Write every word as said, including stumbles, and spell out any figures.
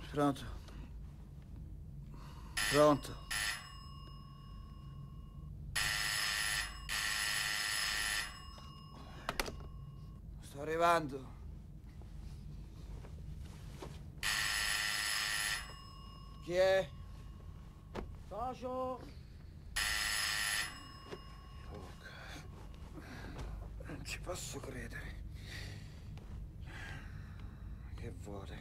Pronto? Pronto? Sto arrivando. Chi è? Socio! Non ci posso credere. Che vuole?